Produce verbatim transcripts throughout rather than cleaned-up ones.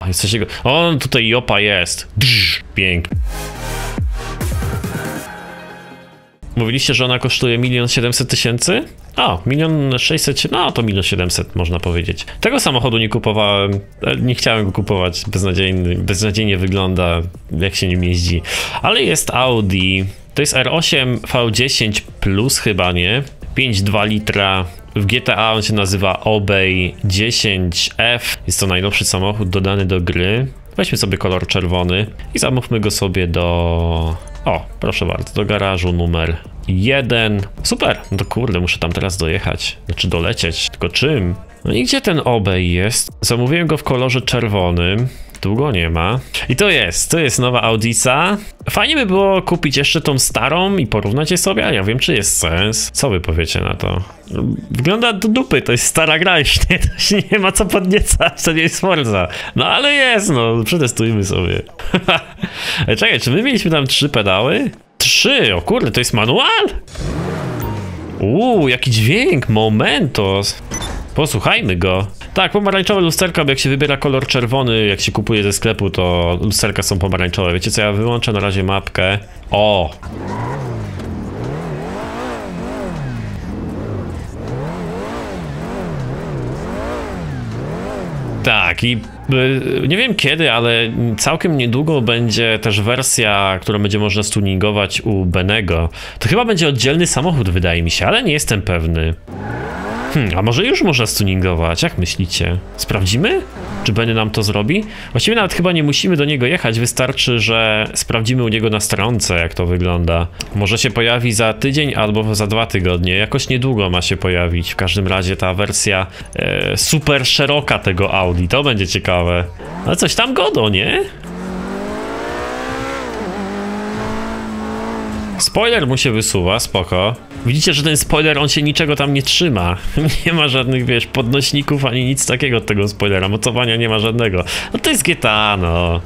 A jest coś jego... O, tutaj Jopa jest. Drz, pięknie. Mówiliście, że ona kosztuje milion siedemset tysięcy? O, milion sześćset, no to milion siedemset można powiedzieć. Tego samochodu nie kupowałem, nie chciałem go kupować, beznadziejny, beznadziejnie wygląda, jak się nim jeździ. Ale jest Audi, to jest R osiem V dziesięć plus chyba, nie? pięć przecinek dwa litra. W G T A on się nazywa Obey dziesięć F. Jest to najnowszy samochód dodany do gry. Weźmy sobie kolor czerwony i zamówmy go sobie do... O, proszę bardzo, do garażu numer jeden. Super, no to kurde, muszę tam teraz dojechać. Znaczy dolecieć, tylko czym? No i gdzie ten Obey jest? Zamówiłem go w kolorze czerwonym. Długo nie ma. I to jest, to jest nowa Audica. Fajnie by było kupić jeszcze tą starą i porównać je sobie, ale ja wiem, czy jest sens. Co wy powiecie na to? Wygląda do dupy, to jest stara gra, już nie, to się nie ma co podniecać, to nie jest Forza. No ale jest, no, przetestujmy sobie. Czekaj, czy my mieliśmy tam trzy pedały? Trzy, o kurde, to jest manual? Uuu, jaki dźwięk, Momentos. Posłuchajmy go. Tak, pomarańczowe lusterka, bo jak się wybiera kolor czerwony, jak się kupuje ze sklepu, to lusterka są pomarańczowe. Wiecie co, ja wyłączę na razie mapkę. O! Tak, i nie wiem kiedy, ale całkiem niedługo będzie też wersja, którą będzie można stuningować u Benego. To chyba będzie oddzielny samochód, wydaje mi się, ale nie jestem pewny. Hmm, a może już można stuningować? Jak myślicie? Sprawdzimy? Czy Benny nam to zrobi? Właściwie nawet chyba nie musimy do niego jechać, wystarczy, że sprawdzimy u niego na stronce, jak to wygląda. Może się pojawi za tydzień albo za dwa tygodnie, jakoś niedługo ma się pojawić. W każdym razie ta wersja e, super szeroka tego Audi, to będzie ciekawe. Ale coś tam godo, nie? Spoiler mu się wysuwa, spoko. Widzicie, że ten spoiler, on się niczego tam nie trzyma. Nie ma żadnych, wiesz, podnośników ani nic takiego od tego spoilera. Mocowania nie ma żadnego. No to jest G T A, no.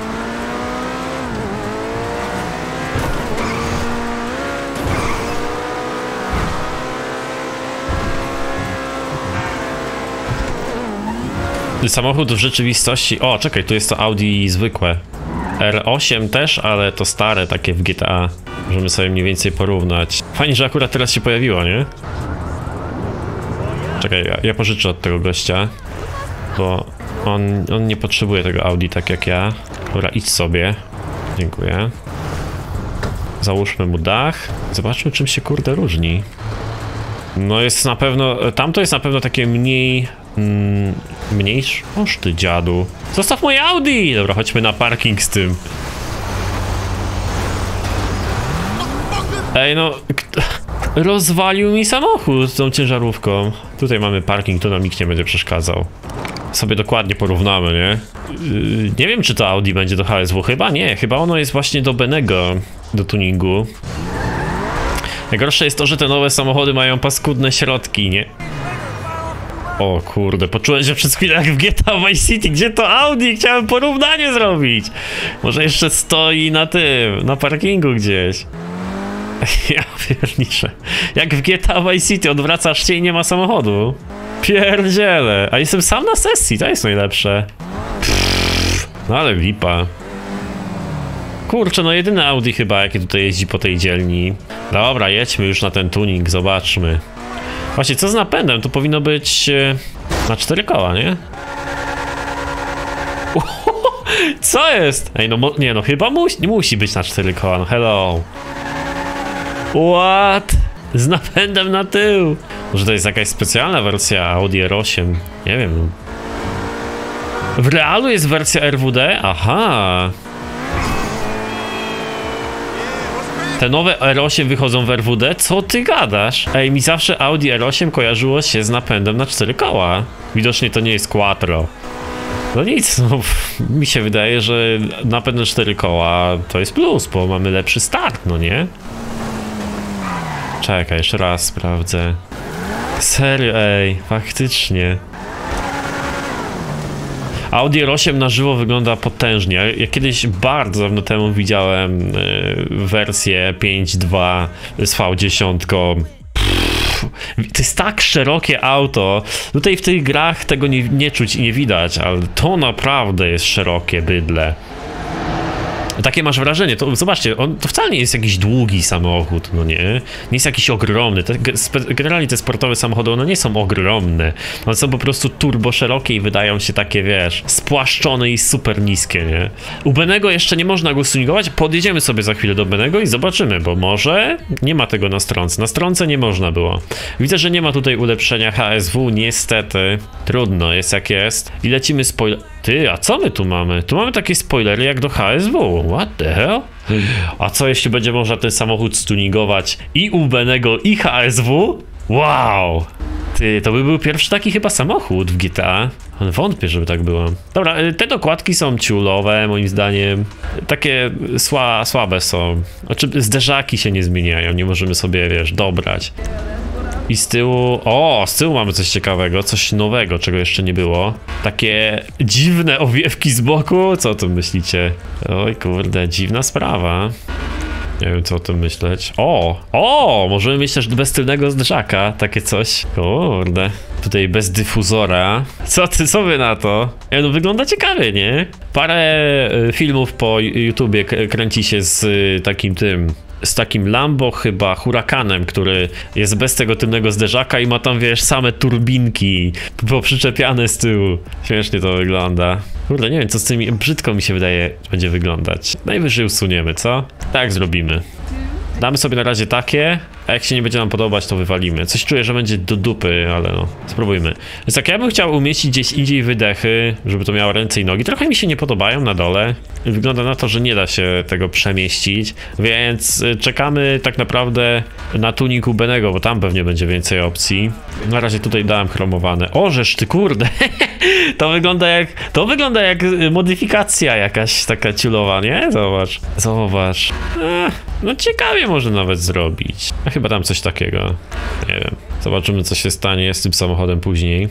Samochód w rzeczywistości... O, czekaj, tu jest to Audi zwykłe. R osiem też, ale to stare, takie w G T A. Możemy sobie mniej więcej porównać. Fajnie, że akurat teraz się pojawiło, nie? Czekaj, ja, ja pożyczę od tego gościa. Bo on, on nie potrzebuje tego Audi tak jak ja. Dobra, idź sobie. Dziękuję. Załóżmy mu dach. Zobaczmy, czym się kurde różni. No jest na pewno... Tamto jest na pewno takie mniej... Mm, mniejsze... Oż ty dziadu. Zostaw moje Audi! Dobra, chodźmy na parking z tym. Ej, no... Rozwalił mi samochód z tą ciężarówką. Tutaj mamy parking, tu nam nikt nie będzie przeszkadzał. Sobie dokładnie porównamy, nie? Yy, nie wiem, czy to Audi będzie do H S W. Chyba nie, chyba ono jest właśnie do Benego, do tuningu. Najgorsze jest to, że te nowe samochody mają paskudne środki, nie? O kurde, poczułem się przez chwilę jak w G T A Vice City. Gdzie to Audi? Chciałem porównanie zrobić. Może jeszcze stoi na tym, na parkingu gdzieś. Ja pierniczę. Jak w G T A Vice City odwracasz się i nie ma samochodu. Pierdziele. A jestem sam na sesji, to jest najlepsze. Pff, no ale lipa. Kurczę, no jedyny Audi chyba, jaki tutaj jeździ po tej dzielni. Dobra, jedźmy już na ten tuning, zobaczmy. Właśnie, co z napędem? To powinno być e, na cztery koła, nie? Uhoho, co jest? Ej, no nie, no chyba musi, musi być na cztery koła, no hello. What? Z napędem na tył. Może to jest jakaś specjalna wersja Audi R osiem? Nie wiem. W realu jest wersja R W D? Aha. Te nowe R osiem wychodzą w R W D? Co ty gadasz? Ej, mi zawsze Audi R osiem kojarzyło się z napędem na cztery koła. Widocznie to nie jest quattro. No nic, no, mi się wydaje, że napęd na cztery koła to jest plus, bo mamy lepszy start, no nie? Czekaj, jeszcze raz sprawdzę. Serio, ej, faktycznie. Audi R osiem na żywo wygląda potężnie. Ja kiedyś bardzo dawno temu widziałem y, wersję pięć dwa z V dziesięć. Pff, To jest tak szerokie auto. Tutaj w tych grach tego nie, nie czuć i nie widać, ale to naprawdę jest szerokie bydle. Takie masz wrażenie, to zobaczcie, on to wcale nie jest jakiś długi samochód, no nie? Nie jest jakiś ogromny. Te, generalnie te sportowe samochody, one nie są ogromne. One są po prostu turbo szerokie i wydają się takie, wiesz, spłaszczone i super niskie, nie? U Benego jeszcze nie można go tuningować, podjedziemy sobie za chwilę do Benego i zobaczymy, bo może nie ma tego na stronce. Na stronce nie można było. Widzę, że nie ma tutaj ulepszenia H S W, niestety. Trudno, jest jak jest. I lecimy spoiler... Ty, a co my tu mamy? Tu mamy takie spoilery jak do H S W. What the hell? A co jeśli będzie można ten samochód stuningować i u Benego i H S W? Wow! Ty, to by był pierwszy taki chyba samochód w G T A. Ale wątpię, żeby tak było. Dobra, te dokładki są ciulowe, moim zdaniem. Takie sła, słabe są. Znaczy, zderzaki się nie zmieniają, nie możemy sobie, wiesz, dobrać. I z tyłu... O, z tyłu mamy coś ciekawego, coś nowego, czego jeszcze nie było. Takie dziwne owiewki z boku. Co o tym myślicie? Oj kurde, dziwna sprawa. Nie wiem, co o tym myśleć. O! O! Możemy mieć też bez tylnego zderzaka, takie coś. Kurde. Tutaj bez dyfuzora. Co ty, co wy na to? Ja, no wygląda ciekawie, nie? Parę y, filmów po YouTubie kręci się z y, takim tym... z takim Lambo chyba, Hurakanem, który jest bez tego tylnego zderzaka i ma tam, wiesz, same turbinki poprzyczepiane z tyłu. Śmiesznie to wygląda. Kurde, nie wiem, co z tymi... Brzydko mi się wydaje, będzie wyglądać. Najwyżej usuniemy, co? Tak zrobimy. Damy sobie na razie takie, a jak się nie będzie nam podobać, to wywalimy. Coś czuję, że będzie do dupy, ale no, spróbujmy. Więc tak, ja bym chciał umieścić gdzieś indziej wydechy, żeby to miało ręce i nogi. Trochę mi się nie podobają na dole. Wygląda na to, że nie da się tego przemieścić, więc czekamy tak naprawdę na tuning u Benego, bo tam pewnie będzie więcej opcji. Na razie tutaj dałem chromowane. O, żeż ty kurde! To wygląda jak... To wygląda jak modyfikacja jakaś taka ciulowa, nie? Zobacz. Zobacz. Ech, no ciekawie może nawet zrobić. A chyba tam coś takiego. Nie wiem. Zobaczymy, co się stanie z tym samochodem później.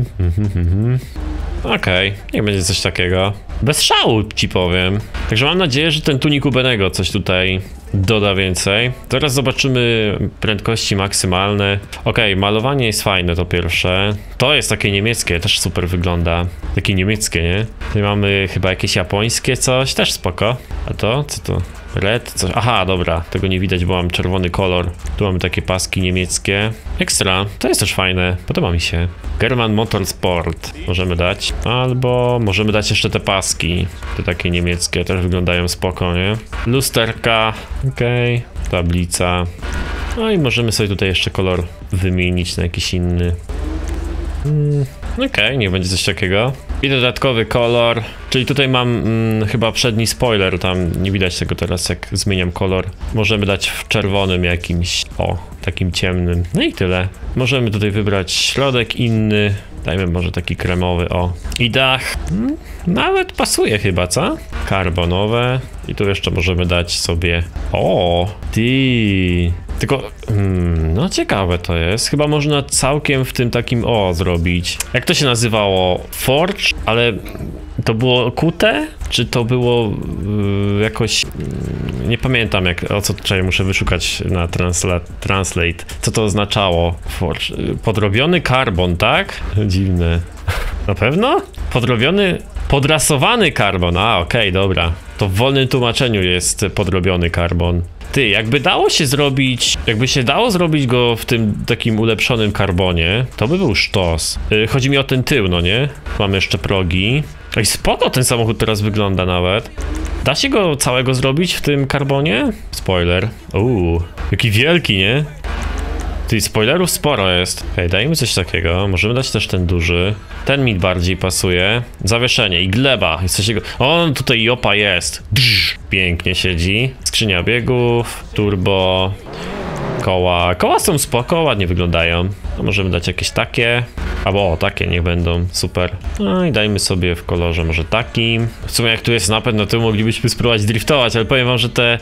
Okej, okay, niech będzie coś takiego. Bez szału ci powiem. Także mam nadzieję, że ten tunik u Benego coś tutaj doda więcej. Teraz zobaczymy prędkości maksymalne. Okej, okay, malowanie jest fajne, to pierwsze. To jest takie niemieckie, też super wygląda. Takie niemieckie, nie? Tutaj mamy chyba jakieś japońskie coś, też spoko. A to? Co to? Red? Coś. Aha, dobra, tego nie widać, bo mam czerwony kolor. Tu mamy takie paski niemieckie. Ekstra, to jest też fajne, podoba mi się. German Motorsport możemy dać. Albo możemy dać jeszcze te paski. Te takie niemieckie, też wyglądają spoko, nie? Lusterka, okej. Okay. Tablica. No i możemy sobie tutaj jeszcze kolor wymienić na jakiś inny. Hmm. Okej, okay, niech będzie coś takiego. I dodatkowy kolor, czyli tutaj mam mm, chyba przedni spoiler, tam nie widać tego teraz jak zmieniam kolor. Możemy dać w czerwonym jakimś, o, takim ciemnym. No i tyle. Możemy tutaj wybrać środek inny, dajmy może taki kremowy, o. I dach, hmm, nawet pasuje chyba, co? Karbonowe. I tu jeszcze możemy dać sobie, o, ty. Tylko, hmm, no ciekawe to jest. Chyba można całkiem w tym takim o zrobić. Jak to się nazywało? Forge? Ale to było kute? Czy to było yy, jakoś... Yy, nie pamiętam jak, o co tutaj muszę wyszukać na transla, translate. Co to oznaczało? Forge. Podrobiony karbon, tak? Dziwne. Na pewno? Podrobiony... Podrasowany karbon. A, okej, okay, dobra. To w wolnym tłumaczeniu jest podrobiony karbon. Ty, jakby dało się zrobić, jakby się dało zrobić go w tym takim ulepszonym karbonie, to by był sztos. Yy, chodzi mi o ten tył, no nie? Mamy jeszcze progi. Ej, spoko ten samochód teraz wygląda nawet. Da się go całego zrobić w tym karbonie? Spoiler. Uuu, jaki wielki, nie? Ty, spoilerów sporo jest. Okej, okay, dajmy coś takiego. Możemy dać też ten duży. Ten mi bardziej pasuje. Zawieszenie i gleba. Jest coś takiego. O, tutaj jopa jest. Drz, pięknie siedzi. Skrzynia biegów, turbo, koła. Koła są spoko, ładnie wyglądają. No, możemy dać jakieś takie. Albo o, takie niech będą, super. No i dajmy sobie w kolorze może takim. W sumie jak tu jest napęd, no to moglibyśmy spróbować driftować, ale powiem wam, że te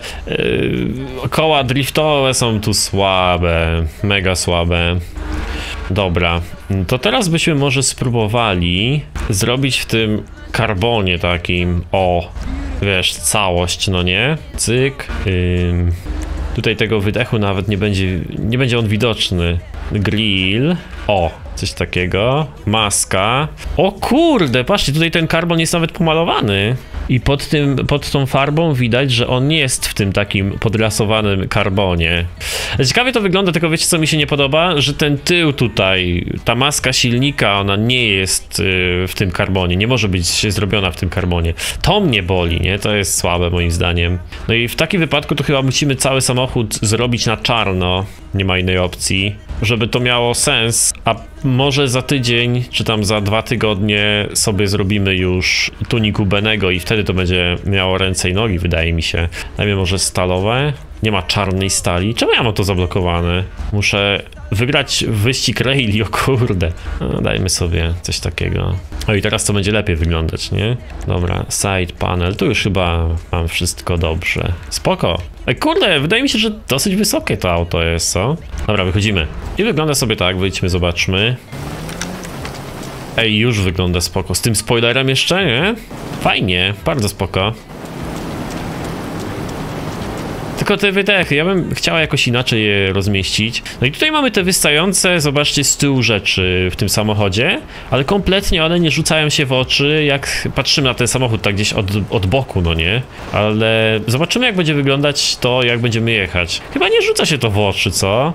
yy, koła driftowe są tu słabe. Mega słabe. Dobra, to teraz byśmy może spróbowali zrobić w tym karbonie takim, o, wiesz, całość, no nie? Cyk. Yy. Tutaj tego wydechu nawet nie będzie, nie będzie on widoczny. Grill. O, coś takiego. Maska. O kurde, patrzcie, tutaj ten karbon jest nawet pomalowany. I pod tym, pod tą farbą widać, że on nie jest w tym takim podrasowanym karbonie. Ciekawie to wygląda, tylko wiecie co mi się nie podoba? Że ten tył tutaj, ta maska silnika, ona nie jest yy, w tym karbonie, nie może być zrobiona w tym karbonie. To mnie boli, nie? To jest słabe moim zdaniem. No i w takim wypadku to chyba musimy cały samochód zrobić na czarno. Nie ma innej opcji, żeby to miało sens, a może za tydzień, czy tam za dwa tygodnie sobie zrobimy już tunik U Benego i wtedy to będzie miało ręce i nogi, wydaje mi się. Dajmy może stalowe. Nie ma czarnej stali. Czemu ja mam to zablokowane? Muszę wygrać wyścig raili, o kurde. No, dajmy sobie coś takiego. O i teraz to będzie lepiej wyglądać, nie? Dobra, side panel. Tu już chyba mam wszystko dobrze. Spoko. Ej, kurde, wydaje mi się, że dosyć wysokie to auto jest, co? Dobra, wychodzimy. I wygląda sobie tak, wyjdźmy, zobaczmy. Ej, już wygląda spoko. Z tym spoilerem jeszcze, nie? Fajnie, bardzo spoko. Tylko te wydechy, ja bym chciała jakoś inaczej je rozmieścić. No i tutaj mamy te wystające, zobaczcie, z tyłu rzeczy w tym samochodzie, ale kompletnie one nie rzucają się w oczy, jak patrzymy na ten samochód tak gdzieś od, od boku, no nie? Ale zobaczymy, jak będzie wyglądać to, jak będziemy jechać. Chyba nie rzuca się to w oczy, co?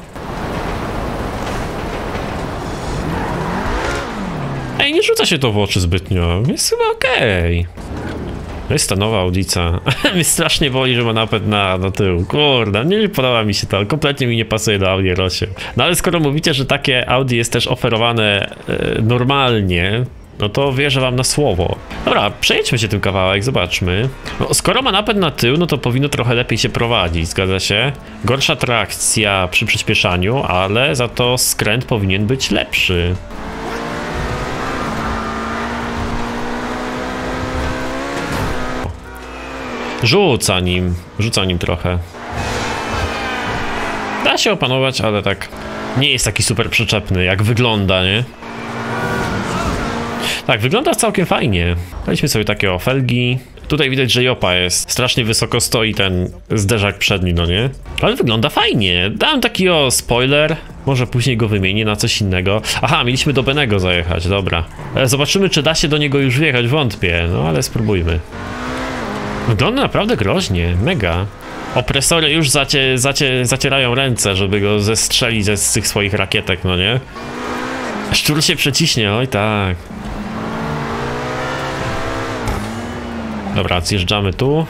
Ej, nie rzuca się to w oczy zbytnio, jest chyba okej. Okay. To jest ta nowa Audica. Mnie strasznie boli, że ma napęd na, na tył. Kurde, nie podoba mi się to. Kompletnie mi nie pasuje do Audi R osiem. No ale skoro mówicie, że takie Audi jest też oferowane e, normalnie, no to wierzę wam na słowo. Dobra, przejedźmy się tym kawałek, zobaczmy. No, skoro ma napęd na tył, no to powinno trochę lepiej się prowadzić, zgadza się? Gorsza trakcja przy przyspieszaniu, ale za to skręt powinien być lepszy. Rzuca nim, rzuca nim trochę. Da się opanować, ale tak nie jest taki super przyczepny, jak wygląda, nie? Tak, wygląda całkiem fajnie. Weźmy sobie takie felgi. Tutaj widać, że jopa jest. Strasznie wysoko stoi ten zderzak przedni, no nie? Ale wygląda fajnie. Dałem taki o spoiler. Może później go wymienię na coś innego. Aha, mieliśmy do Benego zajechać, dobra. Zobaczymy, czy da się do niego już wjechać, wątpię. No ale spróbujmy. Wygląda naprawdę groźnie, mega. Opresory już zacie, zacie, zacierają ręce, żeby go zestrzelić ze z tych swoich rakietek, no nie? Szczur się przeciśnie, oj tak. Dobra, zjeżdżamy tu.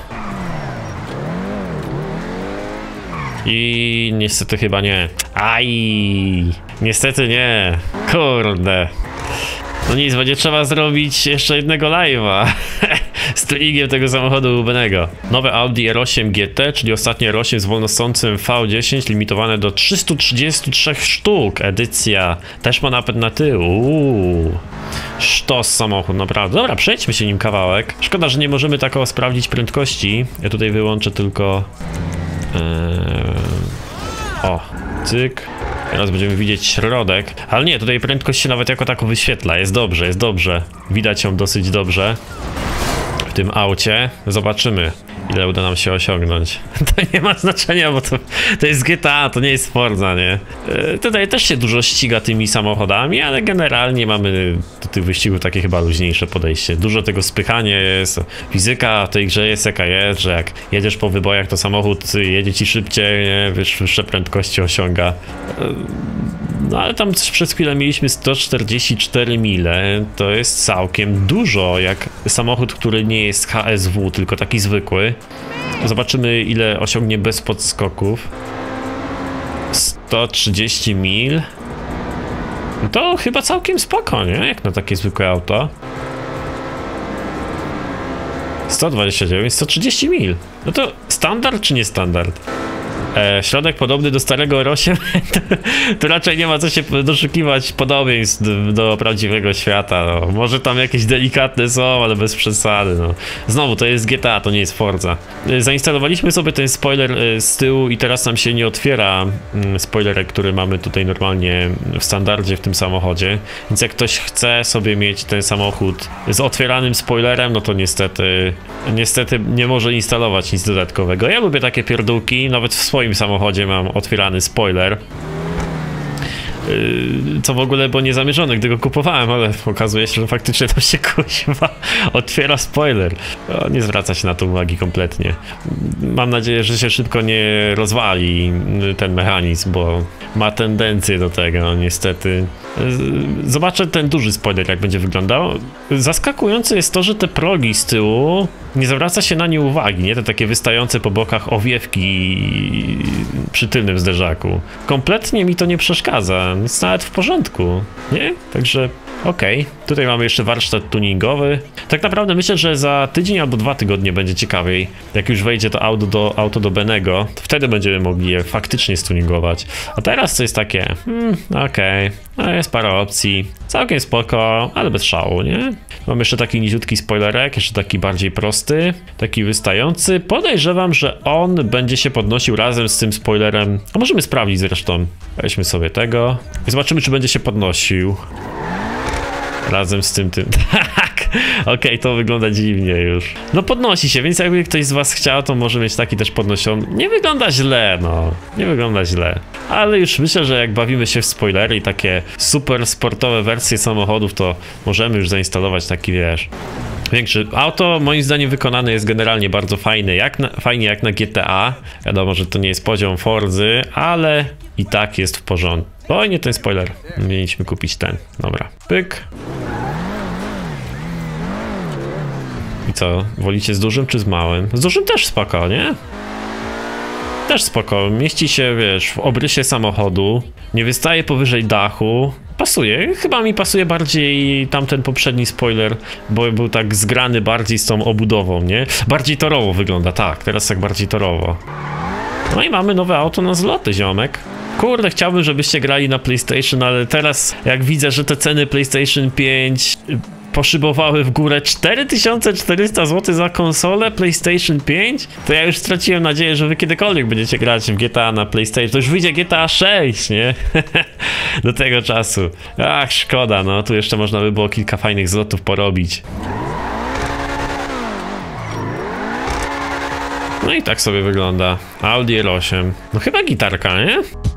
I niestety chyba nie. Aj, niestety nie. Kurde. No nic, będzie trzeba zrobić jeszcze jednego live'a z tuningiem tego samochodu U Benego. Nowe Audi R osiem G T, czyli ostatnie R osiem z wolnostącym V dziesięć, limitowane do trzystu trzydziestu trzech sztuk. Edycja też ma napęd na tył. Uuu. Sztos samochód, naprawdę. Dobra, przejdźmy się nim kawałek. Szkoda, że nie możemy tak o sprawdzić prędkości. Ja tutaj wyłączę tylko... Eee... O, cyk. Teraz będziemy widzieć środek, ale nie, tutaj prędkość się nawet jako tako wyświetla, jest dobrze, jest dobrze. Widać ją dosyć dobrze w tym aucie. Zobaczymy, ile uda nam się osiągnąć. To nie ma znaczenia, bo to, to jest G T A, to nie jest Forza, nie? Yy, tutaj też się dużo ściga tymi samochodami, ale generalnie mamy do tych wyścigów takie chyba luźniejsze podejście. Dużo tego spychania jest, fizyka w tej grze jest jaka jest, że jak jedziesz po wybojach, to samochód jedzie ci szybciej, nie? Wyższe prędkości osiąga. Yy, no ale tam przez chwilę mieliśmy sto czterdzieści cztery mile, to jest całkiem dużo, jak samochód, który nie jest H S W, tylko taki zwykły. Zobaczymy, ile osiągnie bez podskoków. sto trzydzieści mil. To chyba całkiem spoko, nie? Jak na takie zwykłe auto. sto dwadzieścia dziewięć, sto trzydzieści mil. No to standard czy nie standard? E, środek podobny do starego R osiem, to, to raczej nie ma co się doszukiwać podobieństw do, do prawdziwego świata. No. Może tam jakieś delikatne są, ale bez przesady. No. Znowu, to jest G T A, to nie jest Forza. E, zainstalowaliśmy sobie ten spoiler e, z tyłu i teraz nam się nie otwiera mm, spoilerek, który mamy tutaj normalnie w standardzie w tym samochodzie. Więc jak ktoś chce sobie mieć ten samochód z otwieranym spoilerem, no to niestety, niestety nie może instalować nic dodatkowego. Ja lubię takie pierdółki, nawet w swoim swoim samochodzie mam otwierany spoiler. Co w ogóle było niezamierzone, gdy go kupowałem, ale okazuje się, że faktycznie to się kuźwa otwiera spoiler. O, nie zwraca się na to uwagi kompletnie. Mam nadzieję, że się szybko nie rozwali ten mechanizm, bo ma tendencję do tego, niestety. Zobaczę ten duży spoiler, jak będzie wyglądał. Zaskakujące jest to, że te progi z tyłu nie zwraca się na nie uwagi, nie? Te takie wystające po bokach owiewki przy tylnym zderzaku. Kompletnie mi to nie przeszkadza, jest nawet w porządku, nie? Także okej, okay. Tutaj mamy jeszcze warsztat tuningowy. Tak naprawdę myślę, że za tydzień albo dwa tygodnie będzie ciekawiej. Jak już wejdzie to auto do, auto do Benego, to wtedy będziemy mogli je faktycznie stuningować. A teraz to jest takie, hmm, okej, okay. No jest parę opcji, całkiem spoko, ale bez szału, nie? Mam jeszcze taki niziutki spoilerek, jeszcze taki bardziej prosty, taki wystający. Podejrzewam, że on będzie się podnosił razem z tym spoilerem. A możemy sprawdzić zresztą. Weźmy sobie tego i zobaczymy, czy będzie się podnosił. Razem z tym, tym. Tak, okej, okay, to wygląda dziwnie już. No podnosi się, więc jakby ktoś z was chciał, to może mieć taki też podnoszony. Nie wygląda źle, no. Nie wygląda źle. Ale już myślę, że jak bawimy się w spoilery i takie super sportowe wersje samochodów, to możemy już zainstalować taki, wiesz, większy. Auto moim zdaniem wykonane jest generalnie bardzo fajne, jak na, fajnie jak na G T A. Wiadomo, że to nie jest poziom Forzy, ale i tak jest w porządku. O, nie ten spoiler. Mieliśmy kupić ten. Dobra. Pyk. I co? Wolicie z dużym czy z małym? Z dużym też spoko, nie? Też spoko. Mieści się, wiesz, w obrysie samochodu. Nie wystaje powyżej dachu. Pasuje. Chyba mi pasuje bardziej tamten poprzedni spoiler, bo był tak zgrany bardziej z tą obudową, nie? Bardziej torowo wygląda, tak. Teraz tak bardziej torowo. No i mamy nowe auto na zloty, ziomek. Kurde, chciałbym, żebyście grali na PlayStation, ale teraz jak widzę, że te ceny PlayStation pięć poszybowały w górę cztery tysiące czterysta złotych za konsolę PlayStation pięć, to ja już straciłem nadzieję, że wy kiedykolwiek będziecie grać w G T A na PlayStation. To już wyjdzie G T A sześć, nie? Do tego czasu. Ach, szkoda, no. Tu jeszcze można by było kilka fajnych zlotów porobić. No i tak sobie wygląda Audi R osiem. No chyba gitarka, nie?